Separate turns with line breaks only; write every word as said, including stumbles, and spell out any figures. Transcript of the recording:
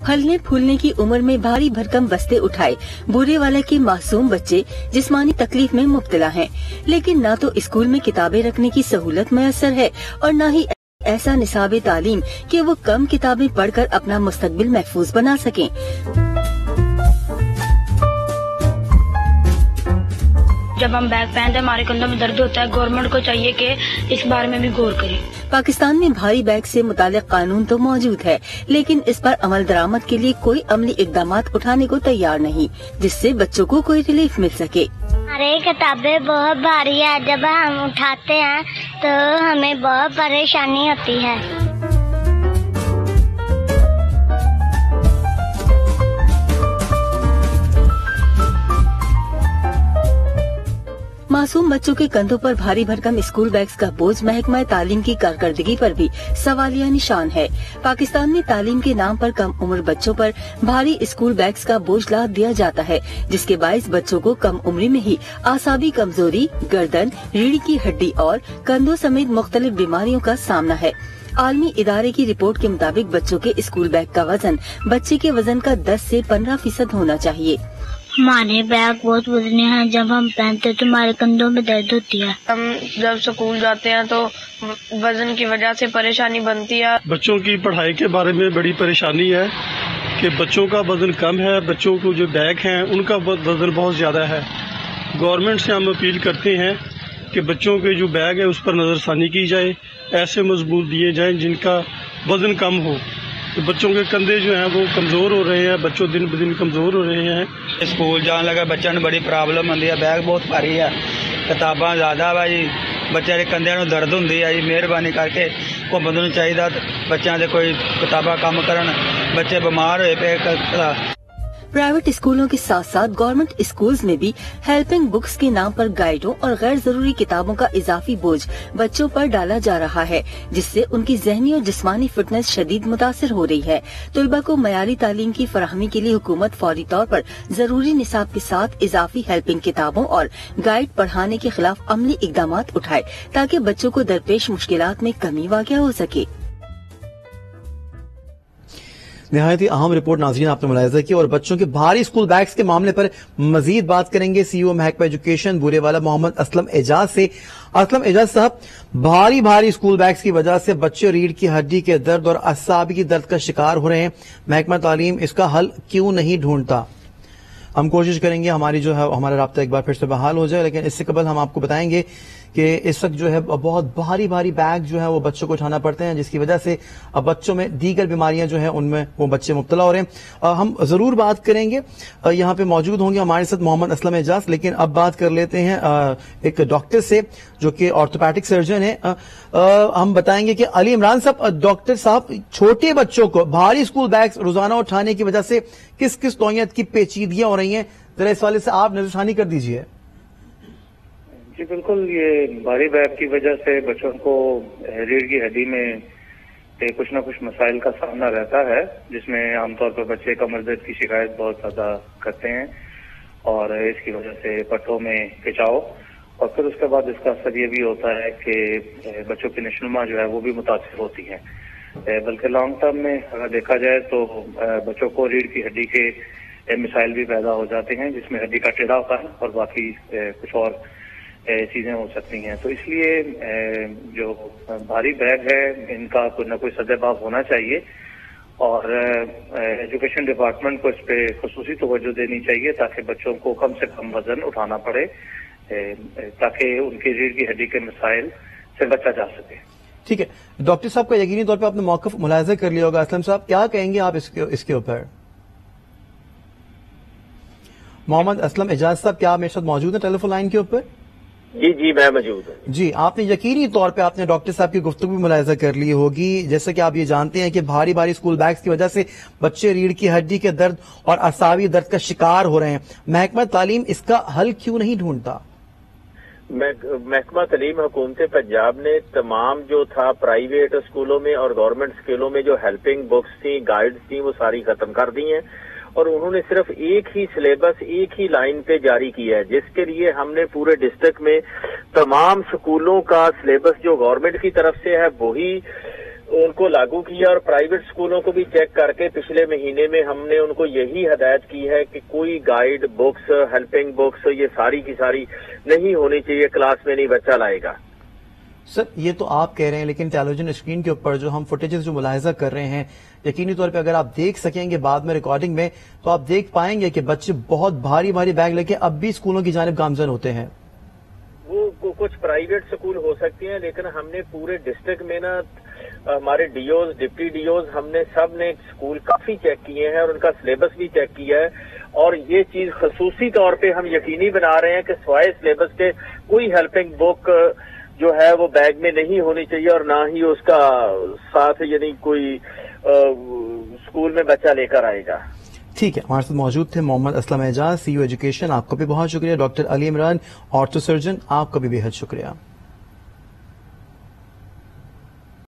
फलने फूलने की उम्र में भारी भरकम बस्ते उठाए बुरे वाले के मासूम बच्चे जिस्मानी तकलीफ में मुब्तला हैं, लेकिन न तो स्कूल में किताबें रखने की सहूलत मैसर है और न ही ऐसा निसाब तालीम कि वो कम किताबें पढ़कर अपना मुस्तकबिल महफूज बना सकें।
जब हम बैग पहनते हैं हमारे कंधों में दर्द होता है। गवर्नमेंट को चाहिए कि इस बारे में भी गौर करे।
पाकिस्तान में भारी बैग से मुतालिक कानून तो मौजूद है, लेकिन इस पर अमल दरामद के लिए कोई अमली इकदामात उठाने को तैयार नहीं, जिससे बच्चों को कोई रिलीफ मिल सके।
हमारी किताबें बहुत भारी है, जब हम उठाते हैं तो हमें बहुत परेशानी होती है।
मासूम बच्चों के कंधों पर भारी भरकम स्कूल बैग्स का बोझ महकमा तालीम की कारकर्दगी पर भी सवालिया निशान है। पाकिस्तान में तालीम के नाम पर कम उम्र बच्चों पर भारी स्कूल बैग्स का बोझ लाद दिया जाता है, जिसके बायस बच्चों को कम उम्र में ही आसाबी कमजोरी, गर्दन, रीढ़ की हड्डी और कंधों समेत मुख्तलिफ बीमारियों का सामना है। आलमी इदारे की रिपोर्ट के मुताबिक बच्चों के स्कूल बैग का वजन बच्चे के वजन का दस से पंद्रह फीसद होना चाहिए।
हमारे बैग बहुत वजनी हैं, जब हम पहनते हैं तो हमारे कंधों में दर्द होती है।
हम जब स्कूल जाते हैं तो वजन की वजह से परेशानी बनती है।
बच्चों की पढ़ाई के बारे में बड़ी परेशानी है कि बच्चों का वजन कम है, बच्चों को जो बैग हैं उनका वजन बहुत ज्यादा है। गवर्नमेंट से हम अपील करते हैं कि बच्चों के जो बैग है उस पर नजरसानी की जाए, ऐसे मजबूत दिए जाएं जिनका वजन कम हो। तो बच्चों के कंधे जो हैं वो कमजोर हो रहे हैं, बच्चों दिन ब दिन कमजोर हो रहे हैं।
स्कूल जाने लगा बच्चों ने बड़ी प्रॉब्लम होती है, बैग बहुत भारी है, किताबां ज्यादा वा जी, बच्चे के कंधे में दर्द होती है जी। मेहरबानी करके कोई बंदे नूं चाहिए बच्चों से कोई किताबां कम करन, बच्चे बीमार होए पे।
प्राइवेट स्कूलों के साथ साथ गवर्नमेंट स्कूल्स में भी हेल्पिंग बुक्स के नाम पर गाइडों और गैर जरूरी किताबों का इजाफी बोझ बच्चों पर डाला जा रहा है, जिससे उनकी जहनी और जिस्मानी फिटनेस शदीद मुतासिर हो रही है। तलबा को मयारी तालीम की फराहमी के लिए हुकूमत फौरी तौर पर जरूरी निसाब के साथ इजाफी हेल्पिंग किताबों और गाइड पढ़ाने के खिलाफ अमली इकदामात उठाए, ताकि बच्चों को दरपेश मुश्किलात में कमी वाक़या हो सके।
निहायत ही अहम रिपोर्ट नाज़रीन आपने मुलाहिजा की, और बच्चों के भारी स्कूल बैग्स के मामले पर मजीद बात करेंगे सीईओ महकमा एजुकेशन बूरेवाला मोहम्मद असलम एजाज से। असलम एजाज साहब, भारी भारी स्कूल बैग्स की वजह से बच्चे रीढ़ की हड्डी के दर्द और असाबी की दर्द का शिकार हो रहे हैं। महकमा तालीम इसका हल क्यों नहीं ढूंढता? हम कोशिश करेंगे हमारी जो है हमारा राब्ता एक बार फिर से बहाल हो जाए, लेकिन इससे कबल हम आपको बताएंगे कि इस वक्त जो है बहुत भारी भारी बैग जो है वो बच्चों को उठाना पड़ते हैं, जिसकी वजह से अब बच्चों में दीगर बीमारियां जो है उनमें वो बच्चे मुब्तला हो रहे हैं। हम जरूर बात करेंगे, यहाँ पे मौजूद होंगे हमारे साथ मोहम्मद असलम एजाज, लेकिन अब बात कर लेते हैं एक डॉक्टर से जो कि ऑर्थोपैडिक सर्जन है। हम बताएंगे कि अली इमरान साहब, डॉक्टर साहब, छोटे बच्चों को भारी स्कूल बैग रोजाना उठाने की वजह से किस किस नौयत की पेचीदगियां हो रही हैं, जरा इस वाले से आप नजरसानी कर दीजिए।
जी बिल्कुल, ये भारी बैग की वजह से बच्चों को रीढ़ की हड्डी में कुछ ना कुछ मसाइल का सामना रहता है, जिसमें आमतौर पर बच्चे कमर दर्द की शिकायत बहुत ज्यादा करते हैं और इसकी वजह से पट्टों में खिंचाव, और फिर उसके बाद इसका असर ये भी होता है कि बच्चों की नशोनुमा जो है वो भी मुतासिर होती है। बल्कि लॉन्ग टर्म में अगर देखा जाए तो बच्चों को रीढ़ की हड्डी के मिसाइल भी पैदा हो जाते हैं, जिसमें हड्डी का टेढ़ापन और बाकी कुछ और चीजें हो सकती हैं। तो इसलिए जो भारी बैग है इनका कोई ना कोई सद्देबाब होना चाहिए, और एजुकेशन डिपार्टमेंट को इस पे खुसूसी तवज्जो देनी चाहिए ताकि बच्चों को कम से कम वजन उठाना पड़े, ताकि उनकी रीढ़ की हड्डी के मसाइल से बचा जा सके।
ठीक है डॉक्टर साहब, का यकीनी तौर पर आपने मौक़िफ़ मुलाहिज़ा कर लिया होगा। असलम साहब, क्या कहेंगे आप इसके इसके ऊपर? मोहम्मद असलम एजाज साहब, क्या आप मेरे साथ मौजूद हैं टेलीफोन लाइन के ऊपर?
जी जी मैं मौजूद हूँ।
जी, आपने यकीनी तौर पे आपने डॉक्टर साहब की गुफ्तगू भी मुलाहिजा कर ली होगी। जैसे कि आप ये जानते हैं कि भारी भारी स्कूल बैग्स की वजह से बच्चे रीढ़ की हड्डी के दर्द और असावी दर्द का शिकार हो रहे हैं। महकमा तालीम इसका हल क्यों नहीं ढूंढता?
महकमा तालीम हुकूमत पंजाब ने तमाम जो था प्राइवेट स्कूलों में और गवर्नमेंट स्कूलों में जो हेल्पिंग बुक्स थी, गाइड्स थी, वो सारी खत्म कर दी हैं, और उन्होंने सिर्फ एक ही सिलेबस एक ही लाइन पे जारी किया है, जिसके लिए हमने पूरे डिस्ट्रिक्ट में तमाम स्कूलों का सिलेबस जो गवर्नमेंट की तरफ से है वही उनको लागू किया और प्राइवेट स्कूलों को भी चेक करके पिछले महीने में हमने उनको यही हदायत की है कि कोई गाइड बुक्स, हेल्पिंग बुक्स, ये सारी की सारी नहीं होनी चाहिए, क्लास में नहीं बच्चा लाएगा।
सर ये तो आप कह रहे हैं, लेकिन टेलीविजन स्क्रीन के ऊपर जो हम फुटेजेस जो मुलाहिजा कर रहे हैं, यकीनी तौर पे अगर आप देख सकेंगे बाद में रिकॉर्डिंग में, तो आप देख पाएंगे कि बच्चे बहुत भारी भारी बैग लेके अब भी स्कूलों की जानिब गामजन होते हैं।
वो कुछ प्राइवेट स्कूल हो सकते हैं, लेकिन हमने पूरे डिस्ट्रिक्ट में ना हमारे डीओज, डिप्टी डीओज, हमने सब ने स्कूल काफी चेक किए हैं और उनका सिलेबस भी चेक किया है, और ये चीज खसूसी तौर पे हम यकीनी बना रहे हैं कि स्वाय सिलेबस के कोई हेल्पिंग बुक जो है वो बैग में नहीं होनी चाहिए और ना ही उसका साथ यानी कोई आ, स्कूल में बच्चा लेकर आएगा।
ठीक है, हमारे साथ मौजूद थे मोहम्मद असलम एजाज, सीईओ एजुकेशन, आपका भी बहुत शुक्रिया। Doctor Ali Imran, ortho surgeon, आपका भी बेहद शुक्रिया।